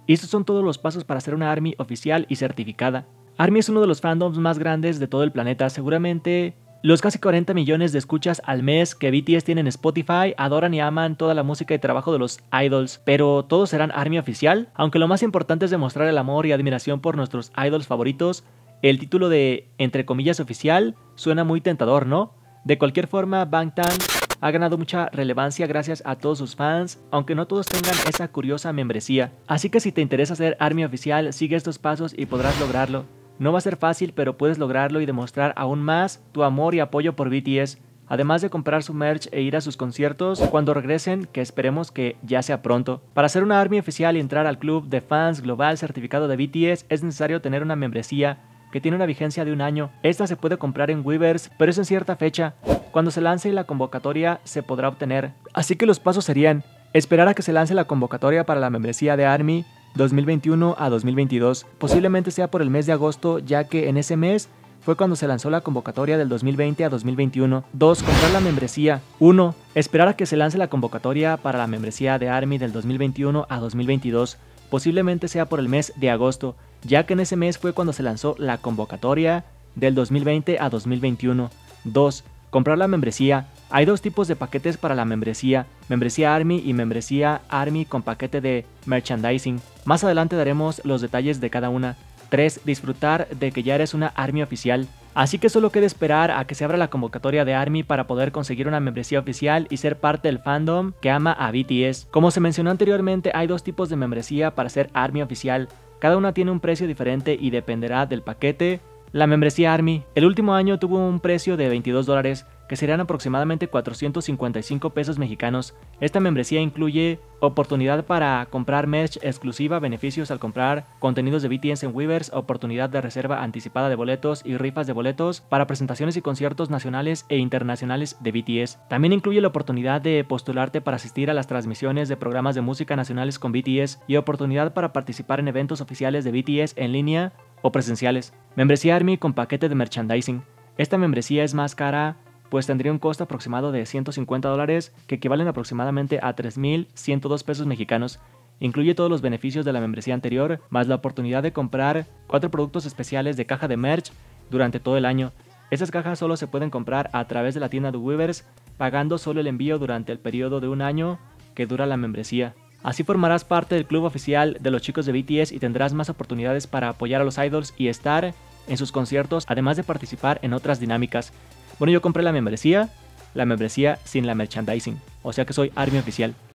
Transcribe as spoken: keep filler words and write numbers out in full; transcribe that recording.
Y estos son todos los pasos para ser una ARMY oficial y certificada. ARMY es uno de los fandoms más grandes de todo el planeta. Seguramente los casi cuarenta millones de escuchas al mes que B T S tiene en Spotify adoran y aman toda la música y trabajo de los idols, pero ¿todos serán ARMY oficial? Aunque lo más importante es demostrar el amor y admiración por nuestros idols favoritos, el título de, entre comillas, oficial suena muy tentador, ¿no? De cualquier forma, Bangtan ha ganado mucha relevancia gracias a todos sus fans, aunque no todos tengan esa curiosa membresía. Así que si te interesa ser ARMY oficial, sigue estos pasos y podrás lograrlo. No va a ser fácil, pero puedes lograrlo y demostrar aún más tu amor y apoyo por B T S, además de comprar su merch e ir a sus conciertos cuando regresen, que esperemos que ya sea pronto. Para ser una ARMY oficial y entrar al club de fans global certificado de B T S es necesario tener una membresía que tiene una vigencia de un año. Esta se puede comprar en Weverse, pero es en cierta fecha. Cuando se lance la convocatoria se podrá obtener. Así que los pasos serían: esperar a que se lance la convocatoria para la membresía de ARMY dos mil veintiuno a dos mil veintidós. Posiblemente sea por el mes de agosto, ya que en ese mes fue cuando se lanzó la convocatoria del dos mil veinte a dos mil veintiuno. dos. Comprar la membresía. uno. Esperar a que se lance la convocatoria para la membresía de ARMY del dos mil veintiuno a dos mil veintidós. Posiblemente sea por el mes de agosto, ya que en ese mes fue cuando se lanzó la convocatoria del dos mil veinte a dos mil veintiuno. dos. Comprar la membresía. Hay dos tipos de paquetes para la membresía: membresía ARMY y membresía ARMY con paquete de merchandising. Más adelante daremos los detalles de cada una. tres. Disfrutar de que ya eres una ARMY oficial. Así que solo queda esperar a que se abra la convocatoria de ARMY para poder conseguir una membresía oficial y ser parte del fandom que ama a B T S. Como se mencionó anteriormente, hay dos tipos de membresía para ser ARMY oficial. Cada una tiene un precio diferente y dependerá del paquete. La membresía ARMY, el último año tuvo un precio de veintidós dólares, que serían aproximadamente cuatrocientos cincuenta y cinco pesos mexicanos. Esta membresía incluye oportunidad para comprar merch exclusiva, beneficios al comprar contenidos de B T S en Weverse, oportunidad de reserva anticipada de boletos y rifas de boletos para presentaciones y conciertos nacionales e internacionales de B T S. También incluye la oportunidad de postularte para asistir a las transmisiones de programas de música nacionales con B T S y oportunidad para participar en eventos oficiales de B T S en línea o presenciales. Membresía ARMY con paquete de merchandising. Esta membresía es más cara, pues tendría un costo aproximado de ciento cincuenta dólares, que equivalen aproximadamente a tres mil ciento dos pesos mexicanos. Incluye todos los beneficios de la membresía anterior, más la oportunidad de comprar cuatro productos especiales de caja de merch durante todo el año. Estas cajas solo se pueden comprar a través de la tienda de Weverse, pagando solo el envío durante el periodo de un año que dura la membresía. Así formarás parte del club oficial de los chicos de B T S y tendrás más oportunidades para apoyar a los idols y estar en sus conciertos, además de participar en otras dinámicas. Bueno, yo compré la membresía, la membresía sin la merchandising, o sea que soy ARMY oficial.